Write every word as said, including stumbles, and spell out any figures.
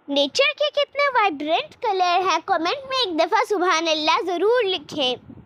Nature के कितने vibrant colour हैं, कमेंट में एक दफ़ा सुभान अल्लाह ज़रूर लिखें।